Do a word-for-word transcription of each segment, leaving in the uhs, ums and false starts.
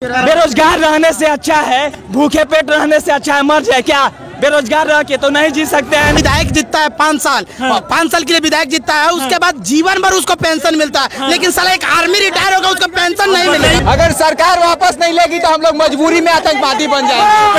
बेरोजगार रहने से अच्छा है, भूखे पेट रहने से अच्छा है मर जाए क्या? बेरोजगार रह के तो नहीं जी सकते हैं। विधायक जीतता है पाँच साल, हाँ। पाँच साल के लिए विधायक जीतता है, उसके हाँ। बाद जीवन भर उसको पेंशन मिलता है, हाँ। लेकिन साला एक आर्मी रिटायर होगा उसको पेंशन नहीं मिलेगी। अगर सरकार वापस नहीं लेगी तो हम लोग मजबूरी में आतंकवादी बन जाएंगे।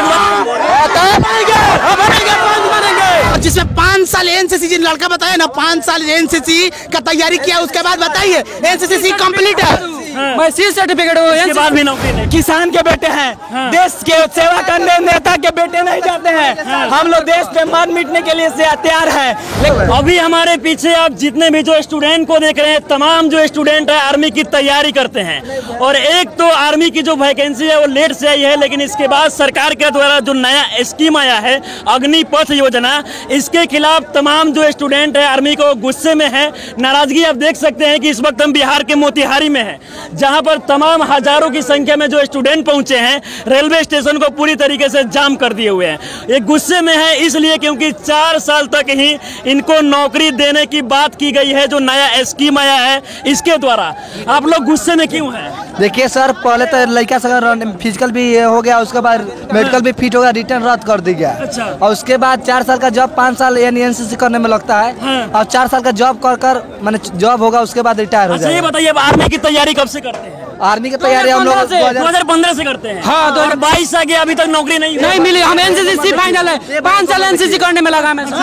जिसमें पाँच साल एनसीसी जिन लड़का बताया ना, पाँच साल एनसीसी का तैयारी किया, उसके बाद बताइए एनसीसी कंप्लीट है, मैं सी सर्टिफिकेट हूँ, बाद भी नौकरी नहीं। किसान के बेटे हैं, हाँ। देश के सेवा करने नेता के बेटे नहीं जाते हैं, हाँ। हम लोग देश पे मार मिटने के लिए से तैयार हैं। अभी हमारे पीछे आप जितने भी जो स्टूडेंट को देख रहे हैं, तमाम जो स्टूडेंट है आर्मी की तैयारी करते हैं, और एक तो आर्मी की जो वैकेंसी है वो लेट से आई है, लेकिन इसके बाद सरकार के द्वारा जो नया स्कीम आया है अग्निपथ योजना, इसके खिलाफ तमाम जो स्टूडेंट है आर्मी को गुस्से में है, नाराजगी आप देख सकते हैं कि इस वक्त हम बिहार के मोतिहारी में है, जहां पर तमाम हजारों की संख्या में जो स्टूडेंट पहुंचे हैं, रेलवे स्टेशन को पूरी तरीके से जाम कर दिए हुए हैं। ये गुस्से में है इसलिए क्योंकि चार साल तक ही इनको नौकरी देने की बात की गई है, जो नया स्कीम आया है इसके द्वारा। आप लोग गुस्से में क्यों हैं? देखिए सर, पहले तो लड़का से फिजिकल भी हो गया, उसके बाद मेडिकल भी फिट हो गया, रिटर्न रद्द कर दी गया। अच्छा। और उसके बाद चार साल का जॉब पाँच साल यानी एनसीसी करने में लगता है, हाँ। और चार साल का जॉब कर कर मैंने जॉब होगा, उसके बाद रिटायर हो जाएगा। ये बताइए आर्मी की तैयारी कब से करते हैं? आर्मी की तैयारी हम लोग दो हजार पंद्रह से करते हैं, हाँ। दो हजार बाईस आ गया, अभी तक नौकरी नहीं नहीं मिली। हम एनसीसी फाइनल है, पाँच साल एनसीसी करने में लगा मैं।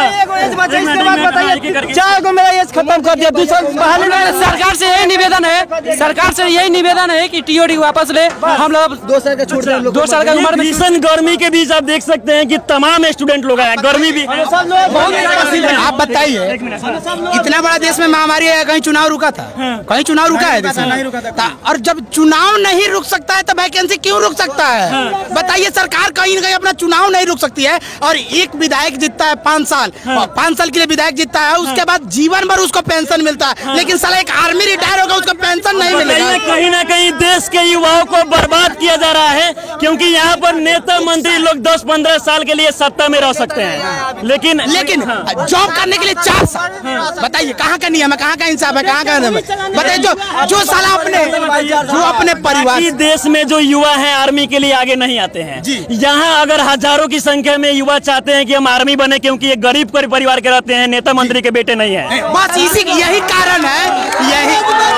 चार को मेरा एज खत्म कर दिया। सरकार से यही निवेदन है, सरकार से यही निवेदन है कि टीओडी वापस ले। हम लोग दो साल का छोड़ रहे हैं, दो साल का उम्र में। भीषण गर्मी के बीच आप देख सकते हैं कि तमाम स्टूडेंट लोग आए, गर्मी भी। आप बताइए, इतना बड़ा देश में महामारी है, कहीं चुनाव रुका था? कहीं चुनाव रुका है देश में? नहीं रुका था। और जब चुनाव नहीं रुक सकता है तो वैकेंसी क्यों रुक सकता है? हाँ। बताइए, सरकार कहीं न कहीं अपना चुनाव नहीं रुक सकती है, और एक विधायक जीतता है पाँच साल, हाँ। पाँच साल के लिए विधायक जीतता है, उसके हाँ। बाद जीवन भर उसको पेंशन मिलता है, हाँ। लेकिन साला एक आर्मी रिटायर होगा उसको पेंशन नहीं मिलेगा। कहीं ना कहीं देश के युवाओं को बर्बाद किया जा रहा है, क्योंकि यहाँ पर नेता मंत्री लोग दस पंद्रह साल के लिए सत्ता में रह सकते हैं, लेकिन लेकिन जॉब करने के लिए चार साल। बताइए कहाँ का नियम है, कहाँ का इंसाफ है, कहाँ का? बताइए जो जो साला अपने जो अपने परिवार देश में जो युवा हैं आर्मी के लिए आगे नहीं आते हैं। यहाँ अगर हजारों की संख्या में युवा चाहते हैं कि हम आर्मी बने, क्योंकि ये गरीब परिवार के रहते हैं, नेता मंत्री के बेटे नहीं है। बस इसी यही कारण है, यही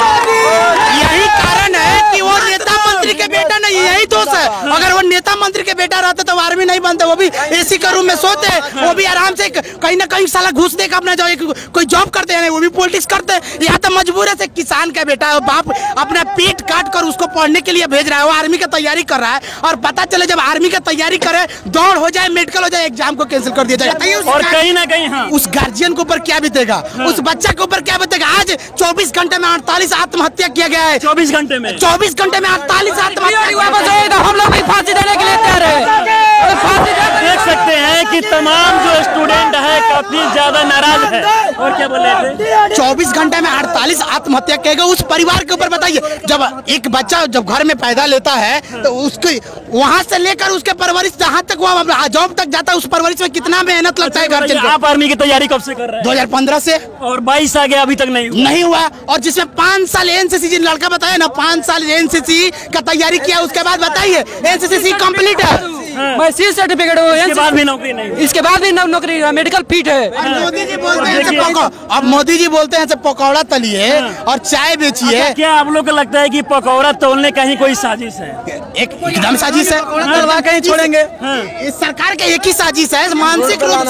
यही कारण है कि वो नेता मंत्री के बेटा नहीं, यही दोष है। अगर वो नेता मंत्री के बेटा रहते तो आर्मी नहीं बनते, वो भी एसी का रूम में सोते, वो भी आराम से कहीं ना कहीं साला घुस देकर अपना जो कोई जॉब करते हैं, वो भी पॉलिटिक्स करते हैं। यहाँ तो मजबूर है, किसान का बेटा बाप अपना पेट काट कर उसको पढ़ने के लिए भेज रहा है, वो आर्मी की तैयारी कर रहा है, और पता चले जब आर्मी की तैयारी करे, दौड़ हो जाए, मेडिकल हो जाए, एग्जाम को कैंसिल कर दिया जाए, और कहीं ना कहीं हाँ। उस गार्जियन के ऊपर क्या बीतेगा, हाँ। उस बच्चा के ऊपर क्या बीतेगा? आज चौबीस घंटे में अड़तालीस आत्महत्या किया गया है। चौबीस घंटे में चौबीस घंटे में अड़तालीस आत्महत्या। हम लोग फांसी देने के लिए तैयार है। देख सकते हैं कि तमाम जो स्टूडेंट है काफी ज्यादा नाराज है। और क्या बोल रहे थे? चौबीस घंटे में अड़तालीस आत्महत्या किएगा उस परिवार के ऊपर। बताइए, जब एक बच्चा जब घर में पैदा लेता है तो उसकी वहाँ से लेकर उसके परवरिश जहाँ तक वो जॉब तक जाता है, उस परवरिश में कितना मेहनत लगता है गार्जियन को। आप आर्मी की तैयारी कब से कर रहे हैं? दो हजार पंद्रह से, और बाईस आ गया, अभी तक नहीं हुआ। नहीं हुआ। और जिसमें पाँच साल एनसीसी जिन लड़का बताया ना, पाँच साल एनसीसी का तैयारी किया, उसके बाद बताइए एनसीसी कंप्लीट है, मैं सी सर्टिफिकेट हूँ, इसके बाद भी नौकरी नहीं, इसके बाद भी नौकरी, मेडिकल फिट है। मोदी जी बोलते हैं अब मोदी जी बोलते हैं पकौड़ा तलिए और चाय बेचिए। क्या आप लोग को लगता है कि पकौड़ा तोलने का ही कोई साजिश है? एक एकदम साजिश है, कहीं छोड़ेंगे। इस सरकार का एक ही साजिश है, मानसिक रूप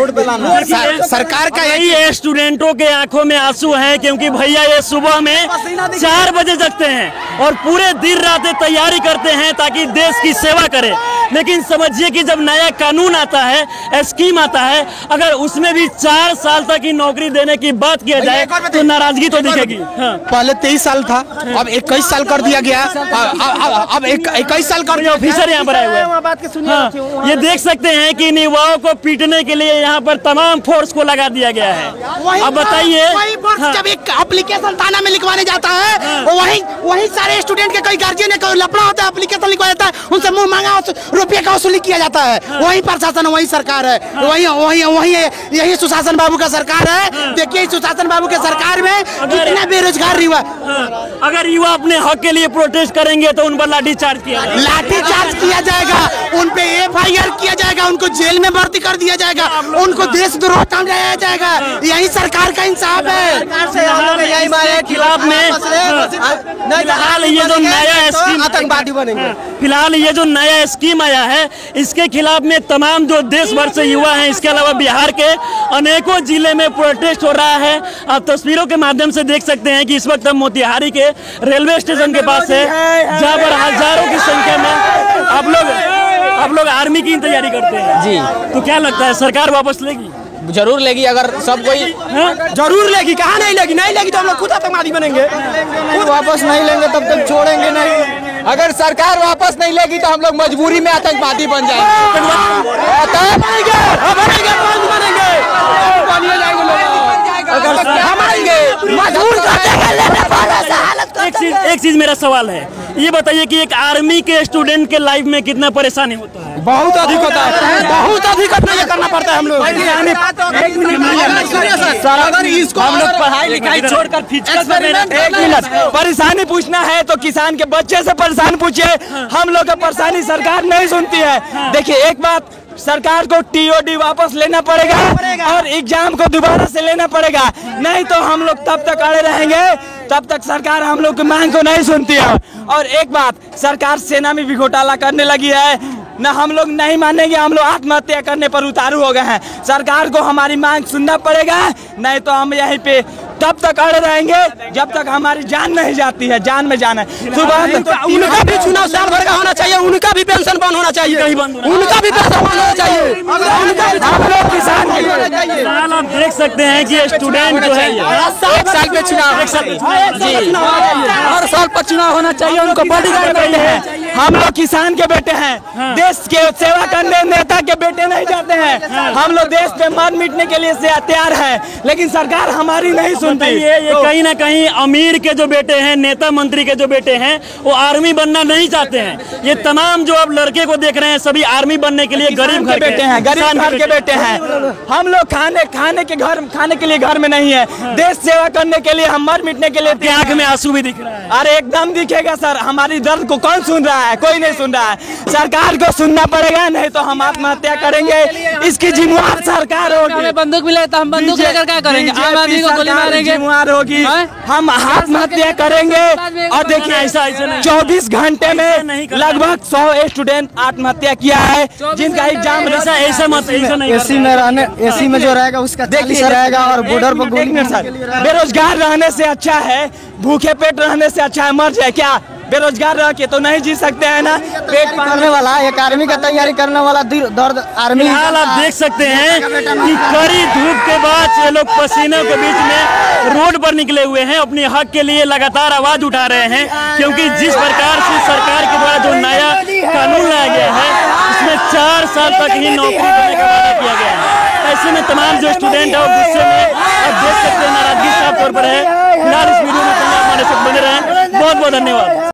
से सरकार का। यही स्टूडेंटों के आंखों में आंसू है, क्योंकि भैया ये सुबह में चार बजे जगते हैं और पूरे दिन रात तैयारी करते हैं ताकि देश की सेवा करे, लेकिन समझिए कि जब नया कानून आता है, स्कीम आता है, अगर उसमें भी चार साल तक की नौकरी देने की बात किया जाए तो नाराजगी तो दिखेगी। हाँ। पहले तेईस साल था, अब इक्कीस साल कर दिया गया, अब इक्कीस साल कर दिया। ऑफिसर यहाँ पर आए हुए हैं, हाँ। ये देख सकते हैं कि युवाओं को पीटने के लिए यहाँ पर तमाम फोर्स को लगा दिया गया है। अब बताइए, हाँ। जब एक एप्लीकेशन थाना में लिखवाने जाता है, हाँ। वही वही सारे स्टूडेंट के कोई गार्जियन है, कोई लफड़ा होता है, एप्लीकेशन लिखवा जाता है, उनसे मुंह मांगा रुपये का वसूली किया जाता है। हाँ। वही वही प्रशासन वही सरकार है, वही वही वही यही सुशासन बाबू का सरकार है। देखिए सुशासन बाबू के सरकार में कितना बेरोजगार युवा। अगर युवा अपने हक के लिए प्रोटेस्ट करेंगे तो उन पर लाठी चार्ज किया जाएगा। लाठी चार्ज किया जाएगा, उन पे एफ आई आर किया जाएगा, उनको जेल में भर्ती कर दिया जाएगा, उनको देशद्रोह समझाया जाएगा। यही सरकार का इंसाफ है। खिलाफ में फिलहाल ये जो नया स्कीम आतंकवादी बनेंगे। फिलहाल ये जो नया स्कीम आया है इसके खिलाफ में तमाम जो देश भर से युवा हैं, इसके अलावा बिहार के अनेकों जिले में प्रोटेस्ट हो रहा है। आप तस्वीरों के माध्यम से देख सकते हैं कि इस वक्त हम मोतिहारी के रेलवे स्टेशन के पास है, जहाँ पर हजारों की संख्या में आप लोग आप लोग आर्मी की तैयारी करते हैं जी। तो क्या लगता है सरकार वापस लेगी? जरूर लेगी, अगर सब कोई जरूर लेगी। कहाँ नहीं लेगी? नहीं लेगी तो हम लोग खुद आतंकवादी बनेंगे। खुद वापस नहीं लेंगे तब तक छोड़ेंगे नहीं। अगर सरकार वापस नहीं लेगी तो हम लोग मजबूरी में आतंकवादी बन जाएंगे। एक चीज एक चीज मेरा सवाल है, ये बताइए कि एक आर्मी के स्टूडेंट के लाइफ में कितना परेशानी होता है? बहुत अधिक होता है, बहुत अधिक ये करना पड़ता है। हम लोग हम लोग पढ़ाई लिखाई छोड़कर एक मिनट परेशानी पूछना है तो किसान के बच्चे से परेशानी पूछिए। हम लोग का परेशानी सरकार नहीं सुनती है। देखिए एक बात, सरकार को टी ओ डी वापस लेना पड़ेगा और एग्जाम को दोबारा से लेना पड़ेगा, नहीं तो हम लोग तब तक अड़े रहेंगे तब तक सरकार हम लोग की मांग को नहीं सुनती है। और एक बात, सरकार सेना में भी घोटाला करने लगी है, न हम लोग नहीं मानेंगे। हम लोग आत्महत्या करने पर उतारू हो गए हैं। सरकार को हमारी मांग सुनना पड़ेगा, नहीं तो हम यहीं पे तब तक अड़े रहेंगे जब तक हमारी जान नहीं जाती है। जान में जान है। सुबह उनका भी चुनाव साल भर का होना चाहिए, उनका भी पेंशन बंद होना चाहिए, उनका भी पेंशन बंद होना चाहिए। हम लोग किसान फिलहाल आप देख सकते हैं कि स्टूडेंट जो है एक साल पे चुनाव एक साल हर साल पर चुनाव होना चाहिए। उनको बॉडीगार्ड बैठे हैं। हम लोग किसान के बेटे हैं, देश के सेवा करने नेता के बेटे नहीं जाते हैं। हम लोग देश पे मर मिटने के लिए तैयार हैं, लेकिन सरकार हमारी नहीं सुनती। ये ये कहीं ना कहीं अमीर के जो बेटे हैं, नेता मंत्री के जो बेटे हैं, वो आर्मी बनना नहीं चाहते हैं। ये तमाम जो आप लड़के को देख रहे हैं सभी आर्मी बनने के लिए गरीब घर के बेटे हैं, गरीब घर के बेटे हैं। हम लोग खाने खाने के घर खाने के लिए घर में नहीं है, देश सेवा करने के लिए, हम मर मिटने के लिए। आंख में आंसू भी दिख रहा है। अरे एकदम दिखेगा सर, हमारी दर्द को कौन सुन रहा है? कोई नहीं सुन रहा है। सरकार को सुनना पड़ेगा, नहीं तो हम आत्महत्या करेंगे। इसकी जिम्मेवार सरकार होगी। बंदूक मिले तो हम बंदूक लेकर क्या करेंगे? आम आदमी को गोली मारेंगे। जिम्मेवार होगी, हम आत्महत्या करेंगे। और देखिए ऐसा चौबीस घंटे में लगभग सौ स्टूडेंट आत्महत्या किया है, जिनका एग्जाम ऐसा ऐसा मत ऐसा नहीं एसी में रहने एसी में जो रहेगा उसका चालीस रहेगा और बॉर्डर पर गोली। बेरोजगार रहने से अच्छा है, भूखे पेट रहने से अच्छा है मर जाए क्या? बेरोजगार रह के तो नहीं जी सकते हैं ना। पेट पालने वाला एक आर्मी का तैयारी करने वाला दर्द आर्मी। फिलहाल आप देख सकते हैं कि कड़ी धूप के बाद ये लोग पसीनों के बीच में रोड पर निकले हुए हैं, अपने हक के लिए लगातार आवाज उठा रहे हैं। क्योंकि जिस प्रकार से सरकार के द्वारा जो नया कानून लाया गया है उसमें चार साल तक ही नौकरी देने का वादा किया गया है। ऐसे में तमाम जो स्टूडेंट है वो गुस्से में, आप देख सकते हैं नाराजगी साफ तौर पर है। फिलहाल इस वीडियो में हमारे साथ बने रहें। बहुत बहुत धन्यवाद।